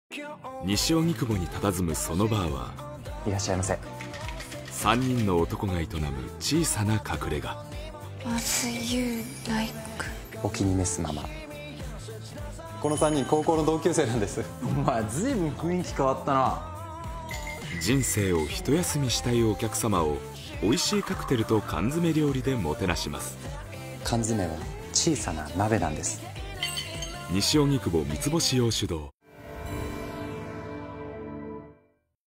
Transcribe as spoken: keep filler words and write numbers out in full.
西荻窪に佇むそのバーはいらっしゃいませ。 さんにんの男が営む小さな隠れ家。 As you like。 お気に召すまま。このさんにん高校の同級生なんです。 お前ずいぶん雰囲気変わったな。 人生を一休みしたいお客様を美味しいカクテルと缶詰料理でもてなします。 缶詰は小さな鍋なんです。 西荻窪三つ星洋酒堂。